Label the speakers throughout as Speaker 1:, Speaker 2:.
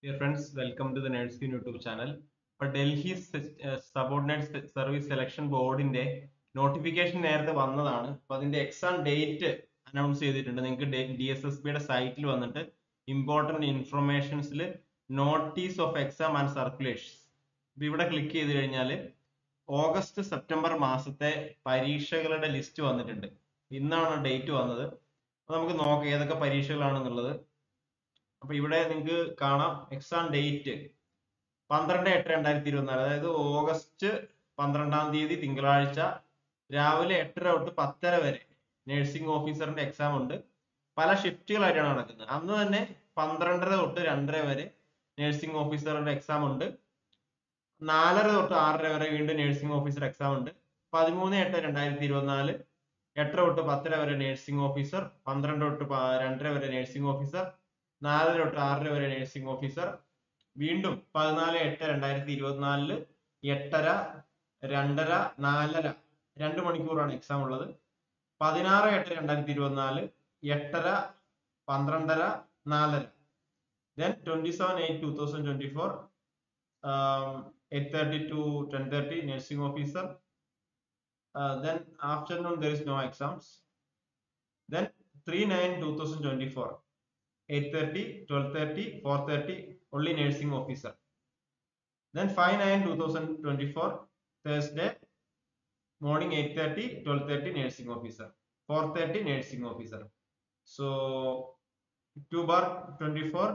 Speaker 1: Dear friends, welcome to the Nerdskin YouTube channel. ഇപ്പോൾ Delhi subordinate service selection ബോർഡിന്റെ notification നേരത്തെ വന്നതാണ്. അപ്പൊ അതിന്റെ എക്സാം ഡേറ്റ് അനൗൺസ് ചെയ്തിട്ടുണ്ട്. നിങ്ങൾക്ക് DSSBയുടെ സൈറ്റിൽ വന്നിട്ട് ഇമ്പോർട്ടന്റ് ഇൻഫർമേഷൻസിൽ notice of exam and circulations ഇവിടെ ക്ലിക്ക് ചെയ്ത് കഴിഞ്ഞാൽ ഓഗസ്റ്റ് സെപ്റ്റംബർ മാസത്തെ പരീക്ഷകളുടെ ലിസ്റ്റ് വന്നിട്ടുണ്ട്. ഇന്നാണ് ഡേറ്റ് വന്നത്. അപ്പൊ നമുക്ക് നോക്കാം ഏതൊക്കെ പരീക്ഷകളാണെന്നുള്ളത്. അപ്പൊ ഇവിടെ നിങ്ങൾക്ക് കാണാം എക്സാം ഡേറ്റ് 12/8/2024, അതായത് ഓഗസ്റ്റ് 12-ാം തീയതി തിങ്കളാഴ്ച രാവിലെ 8:30 തൊട്ട് 10:30 വരെ നഴ്സിംഗ് ഓഫീസറിന്റെ എക്സാം ഉണ്ട്. പല ഷിഫ്റ്റുകളായിട്ടാണ് നടക്കുന്നത്. അന്ന് തന്നെ 12:30 തൊട്ട് 2:30 വരെ നഴ്സിംഗ് ഓഫീസറുടെ എക്സാം ഉണ്ട്. 4:30 തൊട്ട് 6:30 വരെ വീണ്ടും നഴ്സിംഗ് ഓഫീസർ എക്സാം ഉണ്ട്. 13/8/2024 8:30 തൊട്ട് 10:30 വരെ നഴ്സിംഗ് ഓഫീസർ, 12 തൊട്ട് 2:30 വരെ നഴ്സിംഗ് ഓഫീസർ, 4:30 തൊട്ട് 6:30 വരെ നഴ്സിംഗ് ഓഫീസർ. വീണ്ടും 14/8/2024 8:30, 2:30, 4:30 2 മണിക്കൂറാണ് എക്സാം ഉള്ളത്. 16/8/2024 8:30, 12:30, 4:30. Then 27/8/2024 8:30 to 10:30 nursing officer. Then afternoon there is no exams. Then 3/9/2024 8:30, 12:30, 4:30 only nursing officer. Then 5/9/2024 Thursday morning 8:30, 12:30 nursing officer, 4:30 nursing officer. So 2/24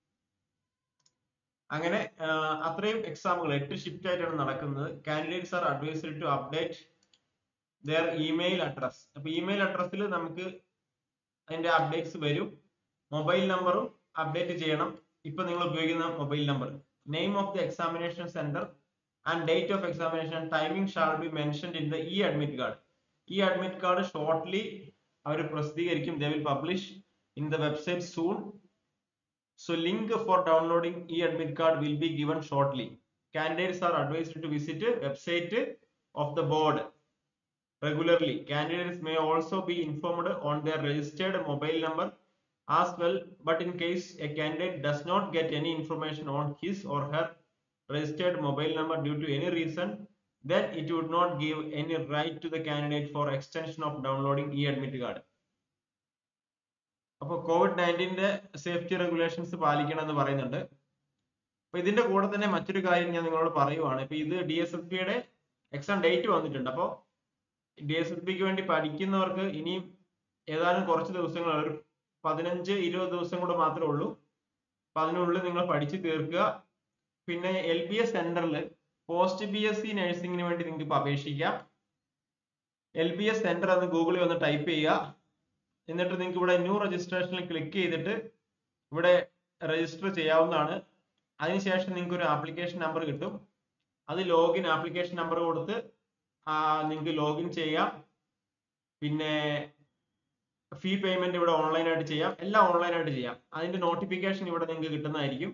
Speaker 1: അങ്ങനെ അത്രയും എക്സാമുകൾ 8 ഷിഫ്റ്റ് ആയിട്ടാണ് നടക്കുന്നത്. Candidates are advised to update their email address. അപ്പൊ email അഡ്രസ്സിൽ നമുക്ക് അതിന്റെ updates വരും. Mobile നമ്പറും അപ്ഡേറ്റ് ചെയ്യണം. ഇപ്പൊ നിങ്ങൾ ഉപയോഗിക്കുന്ന mobile number, name of the examination centre and date of examination timing shall be mentioned in the e admit card. ഈ അഡ്മിറ്റ് കാർഡ് ഷോർട്ട്ലി അവർ പ്രസിദ്ധീകരിക്കും. They will publish in the website soon. So link for downloading e-admit card will be given shortly. Candidates are advised to visit website of the board regularly. Candidates may also be informed on their registered mobile number as well, but in case a candidate does not get any information on his or her registered mobile number due to any reason, then it would not give any right to the candidate for extension of downloading e-admit card. അപ്പോൾ COVID-19 safety regulations പാലിക്കണം എന്ന് പറയുന്നുണ്ട്. അപ്പൊ ഇതിന്റെ കൂടെ തന്നെ മറ്റൊരു കാര്യം ഞാൻ നിങ്ങളോട് പറയുവാണ്. ഇപ്പൊ ഇത് DSSBയുടെ എക്സാം ഡേറ്റ് വന്നിട്ടുണ്ട്. അപ്പോൾ DSSBക്ക് വേണ്ടി പഠിക്കുന്നവർക്ക് ഇനിയും ഏതാനും കുറച്ച് ദിവസങ്ങൾ, ഒരു 15-20 ദിവസം കൂടെ മാത്രമേ ഉള്ളൂ. അപ്പൊ അതിനുള്ളിൽ നിങ്ങൾ പഠിച്ചു തീർക്കുക. പിന്നെ LBS സെന്ററിൽ പോസ്റ്റ് BSc നഴ്സിംഗിന് വേണ്ടി നിങ്ങൾക്ക് അപേക്ഷിക്കാം. LBS സെന്റർ എന്ന് ഗൂഗിളിൽ വന്ന് ടൈപ്പ് ചെയ്യുക. എന്നിട്ട് നിങ്ങൾക്ക് ഇവിടെ ന്യൂ രജിസ്ട്രേഷനിൽ ക്ലിക്ക് ചെയ്തിട്ട് ഇവിടെ രജിസ്റ്റർ ചെയ്യാവുന്നതാണ്. അതിനുശേഷം നിങ്ങൾക്ക് ഒരു ആപ്ലിക്കേഷൻ നമ്പർ കിട്ടും. അത് ലോഗിൻ ആപ്ലിക്കേഷൻ നമ്പർ കൊടുത്ത് നിങ്ങൾക്ക് ലോഗിൻ ചെയ്യാം. പിന്നെ ഫീ പേയ്മെന്റ് ഇവിടെ ഓൺലൈനായിട്ട് ചെയ്യാം. എല്ലാം ഓൺലൈനായിട്ട് ചെയ്യാം. അതിന്റെ നോട്ടിഫിക്കേഷൻ ഇവിടെ നിങ്ങൾക്ക് കിട്ടുന്നതായിരിക്കും.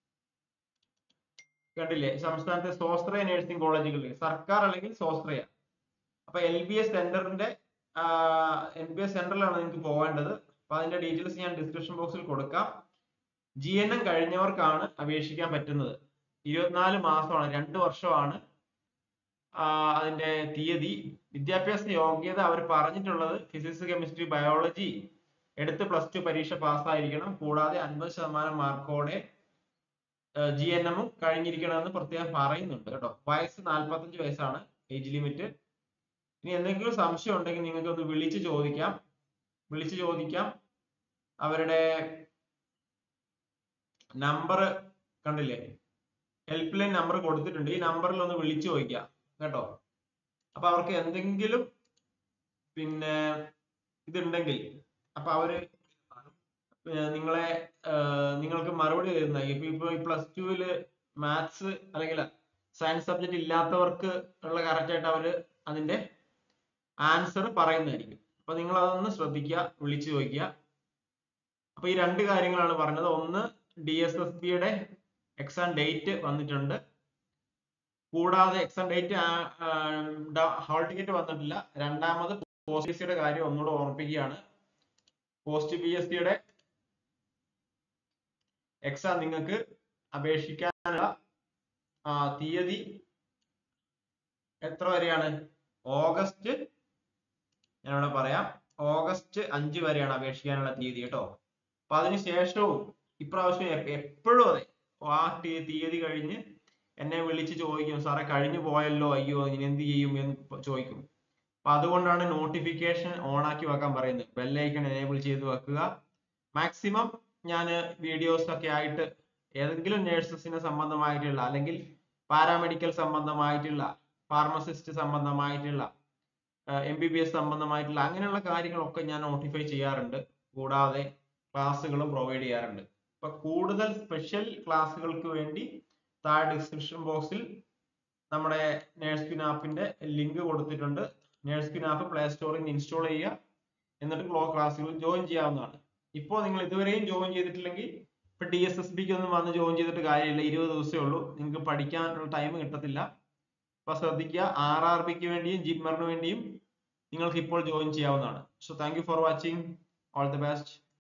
Speaker 1: കണ്ടില്ലേ, സംസ്ഥാനത്തെ സ്വാശ്രയ നഴ്സിംഗ് കോളേജുകളിൽ, സർക്കാർ അല്ലെങ്കിൽ സ്വാശ്രയ. അപ്പൊ LBS സെന്ററിലാണ് നിങ്ങൾക്ക് പോകേണ്ടത്. അപ്പൊ അതിന്റെ ഡീറ്റെയിൽസ് ഞാൻ ഡിസ്ക്രിപ്ഷൻ ബോക്സിൽ കൊടുക്കാം. GNM കഴിഞ്ഞവർക്കാണ് അപേക്ഷിക്കാൻ പറ്റുന്നത്. 24 മാസമാണ്, 2 വർഷമാണ് അതിന്റെ തീയതി. വിദ്യാഭ്യാസ യോഗ്യത അവർ പറഞ്ഞിട്ടുള്ളത് ഫിസിക്സ്, കെമിസ്ട്രി, ബയോളജി എടുത്ത് +2 പരീക്ഷ പാസ്സായിരിക്കണം. കൂടാതെ 50% മാർക്കോടെ GNM കഴിഞ്ഞിരിക്കണമെന്ന് പ്രത്യേകം പറയുന്നുണ്ട് കേട്ടോ. വയസ്സ് 45 വയസ്സാണ് ഏജ് ലിമിറ്റ്. ഇനി എന്തെങ്കിലും സംശയം ഉണ്ടെങ്കിൽ നിങ്ങൾക്ക് ഒന്ന് വിളിച്ചു ചോദിക്കാം. അവരുടെ നമ്പർ കണ്ടില്ലേ, ഹെൽപ്പ് ലൈൻ നമ്പർ കൊടുത്തിട്ടുണ്ട്. ഈ നമ്പറിൽ ഒന്ന് വിളിച്ചു ചോദിക്കാം കേട്ടോ. അപ്പൊ അവർക്ക് എന്തെങ്കിലും പിന്നെ ഇതുണ്ടെങ്കിൽ അപ്പൊ അവര് നിങ്ങൾക്ക് മറുപടി തരുന്നതായിരിക്കും. ഇപ്പൊ +2 മാത്സ് അല്ലെങ്കിൽ സയൻസ് സബ്ജക്ട് ഇല്ലാത്തവർക്ക് ഉള്ള കറക്റ്റ് ആയിട്ട് അവര് അതിന്റെ ആൻസർ പറയുന്നതായിരിക്കും. അപ്പൊ നിങ്ങൾ അതൊന്ന് ശ്രദ്ധിക്കുക, വിളിച്ചു ചോദിക്കുക. അപ്പൊ ഈ 2 കാര്യങ്ങളാണ് പറഞ്ഞത്. ഒന്ന്, DSSBയുടെ എക്സാം ഡേറ്റ് വന്നിട്ടുണ്ട്. കൂടാതെ എക്സാം ഡേറ്റ് ഹാൾ ടിക്കറ്റ് വന്നിട്ടില്ല. രണ്ടാമത് പോസ്റ്റ് BScയുടെ കാര്യം ഒന്നുകൂടെ ഓർമ്മിപ്പിക്കുകയാണ്. പോസ്റ്റ് BScയുടെ എക്സാം നിങ്ങൾക്ക് അപേക്ഷിക്കാനുള്ള തീയതി എത്ര വരെയാണ്? ഓഗസ്റ്റ്, ഞാനിവിടെ പറയാം, ഓഗസ്റ്റ് 5 വരെയാണ് അപേക്ഷിക്കാനുള്ള തീയതി കേട്ടോ. അപ്പൊ അതിനുശേഷവും ഇപ്രാവശ്യം എപ്പോഴും അതെ, ആ തീയതി കഴിഞ്ഞ് എന്നെ വിളിച്ച് ചോദിക്കും, സാറേ കഴിഞ്ഞു പോയല്ലോ, അയ്യോ ഇനി എന്ത് ചെയ്യും എന്ന് ചോദിക്കും. അപ്പൊ അതുകൊണ്ടാണ് നോട്ടിഫിക്കേഷൻ ഓൺ ആക്കി വെക്കാൻ പറയുന്നത്. ബെല്ലൈക്കൺ എനേബിൾ ചെയ്ത് വെക്കുക. മാക്സിമം ഞാൻ വീഡിയോസ് ഒക്കെ ആയിട്ട് ഏതെങ്കിലും നഴ്സസിന് സംബന്ധമായിട്ടുള്ള അല്ലെങ്കിൽ പാരാമെഡിക്കൽ സംബന്ധമായിട്ടുള്ള, ഫാർമസിസ്റ്റ് സംബന്ധമായിട്ടുള്ള, MBBS സംബന്ധമായിട്ടുള്ള അങ്ങനെയുള്ള കാര്യങ്ങളൊക്കെ ഞാൻ നോട്ടിഫൈ ചെയ്യാറുണ്ട്. കൂടാതെ ക്ലാസ്സുകളും പ്രൊവൈഡ് ചെയ്യാറുണ്ട്. അപ്പൊ കൂടുതൽ സ്പെഷ്യൽ ക്ലാസ്സുകൾക്ക് വേണ്ടി താഴെ ഡിസ്ക്രിപ്ഷൻ ബോക്സിൽ നമ്മുടെ നേഴ്സ്ക്വിൻ ആപ്പിന്റെ ലിങ്ക് കൊടുത്തിട്ടുണ്ട്. നേഴ്സ്ക്വിൻ ആപ്പ് പ്ലേ സ്റ്റോറിൽ നിന്ന് ഇൻസ്റ്റാൾ ചെയ്യുക, എന്നിട്ട് ക്ലാസ്സുകൾ ജോയിൻ ചെയ്യാവുന്നതാണ്. ഇപ്പോൾ നിങ്ങൾ ഇതുവരെയും ജോയിൻ ചെയ്തിട്ടില്ലെങ്കിൽ ഇപ്പൊ DSSBക്ക് ഒന്നും വന്ന് ജോയിൻ ചെയ്തിട്ട് കാര്യമില്ല. 20 ദിവസമേ ഉള്ളൂ, നിങ്ങൾക്ക് പഠിക്കാനുള്ള ടൈം കിട്ടത്തില്ല. അപ്പൊ ശ്രദ്ധിക്കുക, RRBക്ക് വേണ്ടിയും ജിപ്മറിന് വേണ്ടിയും നിങ്ങൾക്ക് ഇപ്പോൾ ജോയിൻ ചെയ്യാവുന്നതാണ്. So thank you for watching. All the best.